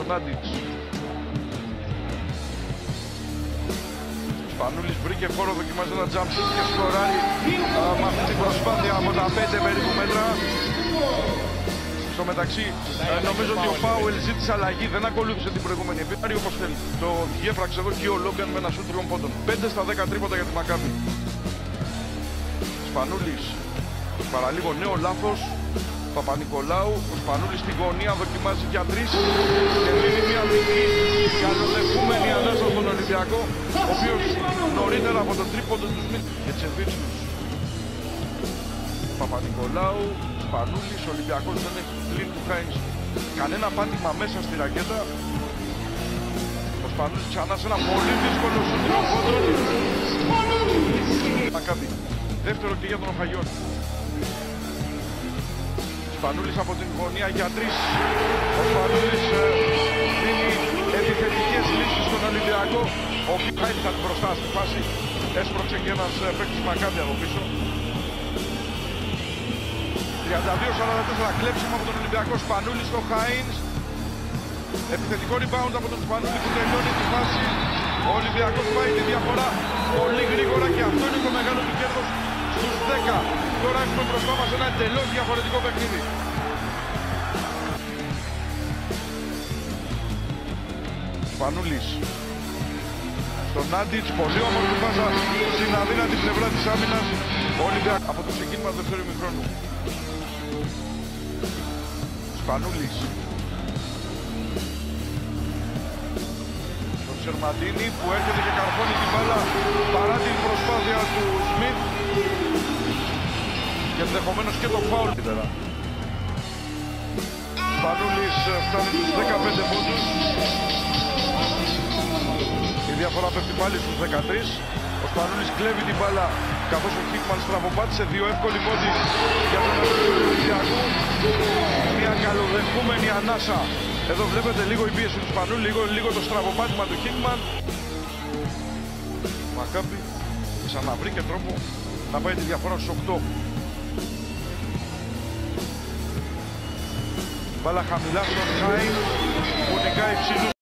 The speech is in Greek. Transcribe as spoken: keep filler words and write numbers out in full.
στον Άντιτς. Σπανούλης βρήκε χώρο, δοκιμάζει ένα jump shoot και σκοράρει με αυτή την προσπάθεια από τα πέντε περίπου μέτρα. Στο μεταξύ, ε, νομίζω ότι ο Πάουελ ζήτησε αλλαγή, δεν ακολούθησε την προηγούμενη επίθεση όπως θέλει. Το διέφραξε εδώ και ο Λόγκαν με ένα σουτ τριών πόντων. πέντε στα δέκα τρίποτα για τη Μακάμπι. Σπανούλης, παραλίγο νέο λάθος. Παπα-Νικολάου, ο Σπανούλης στην γωνία δοκιμάζει για τρεις και δίνει μια μικρή καλοδεχούμενη ανάσα στον Ολυμπιακό, ο οποίος νωρίτερα από τον τρίποντο του Σμιτ και Τσεβίτσιους. Παπα-Νικολάου, Σπανούλης, ο Ολυμπιακός δεν έχει πλήν του Χάινς κανένα πάτημα μέσα στη ρακέτα. Ο Σπανούλης ξανά σε ένα πολύ δύσκολο σου τριών πόντων. Μακάμπι, δεύτερο και για τον Οχαγιών. Σπανούλης από την γωνία για τρεις. Ο Σπανούλης ε, δίνει επιθετικές λύσεις στον Ολυμπιακό. Ο Χάινς ήταν μπροστά στη φάση. Έσπρωξε και ένας ε, παίκτης Μακάμπι από πίσω. τριάντα δύο σαράντα τέσσερα κλέψιμο από τον Ολυμπιακό. Σπανούλης στο Χάινς. Επιθετικό rebound από τον Σπανούλη που τελειώνει τη φάση. Ο Ολυμπιακός πάει τη διαφορά πολύ γρήγορα και αυτό είναι το μεγάλο του κέρδος στους δέκα. Τώρα έχουμε μπροστά μας ένα εντελώς διαφορετικό παιχνίδι. Σπανούλης στον Άντιτς, πολύ όμορφη πάσα στην αδύνατη πλευρά της άμυνας. Ο Ολυμπιακός από το ξεκίνημα του δεύτερου ημιχρόνου. Σπανούλης στον Σερμαντίνη που έρχεται και καρφώνει την μπάλα παρά την προσπάθεια του Σμιτ και ενδεχομένως και το φάουλ. Σπανούλης φτάνει τους δεκαπέντε πόντους. Η διαφορά πέφτει πάλι στους δεκατρείς. Ο Σπανούλης κλέβει την μπάλα καθώς ο Χίκμαν στραβοπάτησε δύο εύκολοι πόντι για τον Ολυμπιακό. Μια καλοδεχούμενη ανάσα. Εδώ βλέπετε λίγο η πίεση του Σπανούλη, λίγο, λίγο το στραβοπάτημα του Χίκμαν. Μακάμπι ξαναβρήκε τρόπο να πάει τη διαφορά στους οκτώ. Μπάλα χαμηλά στον Χάιν που νικάει ψηλούς.